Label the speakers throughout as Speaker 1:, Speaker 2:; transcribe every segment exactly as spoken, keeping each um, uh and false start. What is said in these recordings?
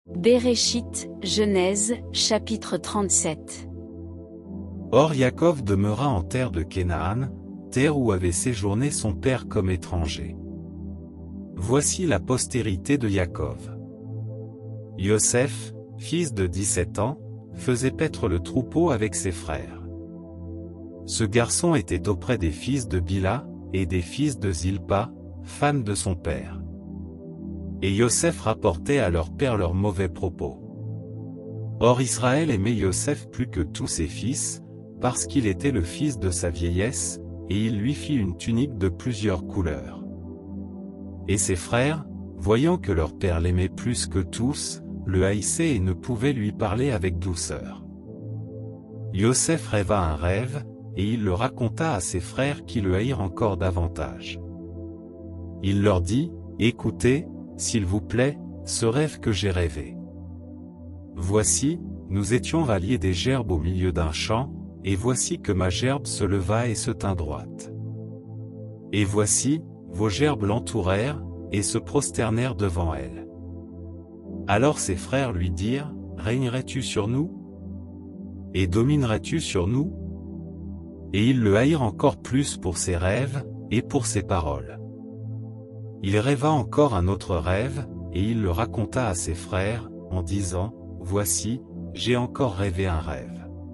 Speaker 1: Béréchit, Genèse, chapitre trente-sept.
Speaker 2: Or Yaakov demeura en terre de Canaan, terre où avait séjourné son père comme étranger. Voici la postérité de Yaakov. Yoseph, fils de dix-sept ans, faisait paître le troupeau avec ses frères. Ce garçon était auprès des fils de Bila, et des fils de Zilpa, fans de son père. Et Yoseph rapportait à leur père leurs mauvais propos. Or Israël aimait Yoseph plus que tous ses fils, parce qu'il était le fils de sa vieillesse, et il lui fit une tunique de plusieurs couleurs. Et ses frères, voyant que leur père l'aimait plus que tous, le haïssaient et ne pouvaient lui parler avec douceur. Yoseph rêva un rêve, et il le raconta à ses frères qui le haïrent encore davantage. Il leur dit, « Écoutez, s'il vous plaît, ce rêve que j'ai rêvé. Voici, nous étions ralliés des gerbes au milieu d'un champ, et voici que ma gerbe se leva et se tint droite. Et voici, vos gerbes l'entourèrent, et se prosternèrent devant elle. Alors ses frères lui dirent, régnerais-tu sur nous? Et dominerais-tu sur nous? Et ils le haïrent encore plus pour ses rêves, et pour ses paroles. Il rêva encore un autre rêve, et il le raconta à ses frères, en disant, voici, j'ai encore rêvé un rêve.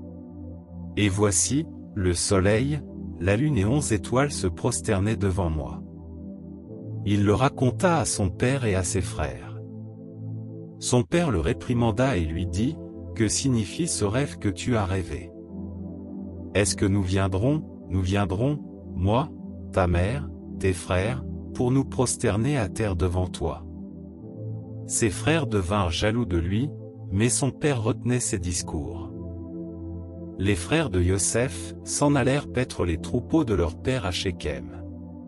Speaker 2: Et voici, le soleil, la lune et onze étoiles se prosternaient devant moi. Il le raconta à son père et à ses frères. Son père le réprimanda et lui dit, que signifie ce rêve que tu as rêvé? Est-ce que nous viendrons, nous viendrons, moi, ta mère, tes frères, pour nous prosterner à terre devant toi? Ses frères devinrent jaloux de lui, mais son père retenait ses discours. Les frères de Yoseph s'en allèrent paître les troupeaux de leur père à Shechem.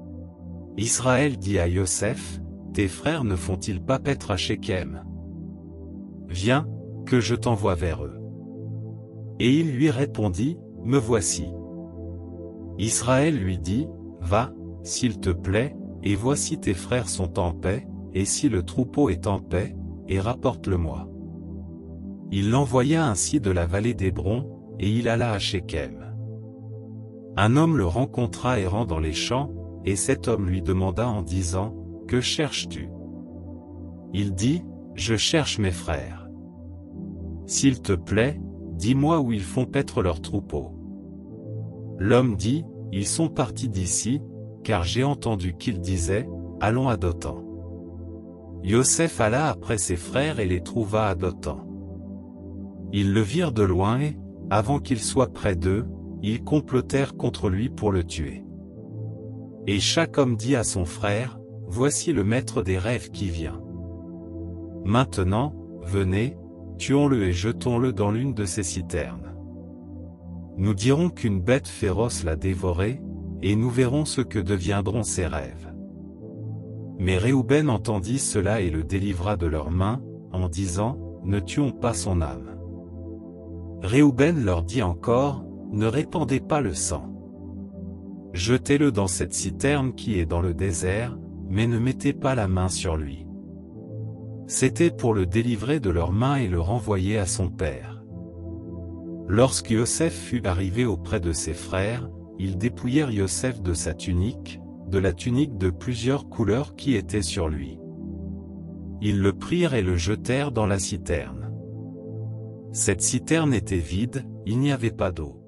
Speaker 2: Israël dit à Yoseph, tes frères ne font-ils pas paître à Shechem? Viens, que je t'envoie vers eux. Et il lui répondit, me voici. Israël lui dit, va, s'il te plaît, et voici tes frères sont en paix, et si le troupeau est en paix, et rapporte-le-moi. Il l'envoya ainsi de la vallée d'Hébron, et il alla à Shechem. Un homme le rencontra errant dans les champs, et cet homme lui demanda en disant, que cherches-tu? Il dit, je cherche mes frères. S'il te plaît, dis-moi où ils font paître leurs troupeaux. L'homme dit, ils sont partis d'ici, car j'ai entendu qu'ils disaient, allons à Dothan. Yoseph alla après ses frères et les trouva à Dothan. Ils le virent de loin et, avant qu'il soit près d'eux, ils complotèrent contre lui pour le tuer. Et chaque homme dit à son frère, voici le maître des rêves qui vient. Maintenant, venez, tuons-le et jetons-le dans l'une de ces citernes. Nous dirons qu'une bête féroce l'a dévoré, et nous verrons ce que deviendront ses rêves. Mais Réhouben entendit cela et le délivra de leurs mains, en disant, ne tuons pas son âme. Réhouben leur dit encore, ne répandez pas le sang. Jetez-le dans cette citerne qui est dans le désert, mais ne mettez pas la main sur lui. C'était pour le délivrer de leurs mains et le renvoyer à son père. Lorsque Yoseph fut arrivé auprès de ses frères, ils dépouillèrent Yoseph de sa tunique, de la tunique de plusieurs couleurs qui était sur lui. Ils le prirent et le jetèrent dans la citerne. Cette citerne était vide, il n'y avait pas d'eau.